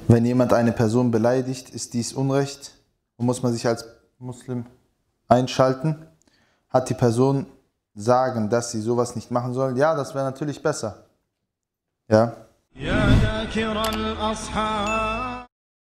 Wenn jemand eine Person beleidigt, ist dies Unrecht und muss man sich als Muslim einschalten. Hat die Person sagen, dass sie sowas nicht machen soll? Ja, das wäre natürlich besser. Ja.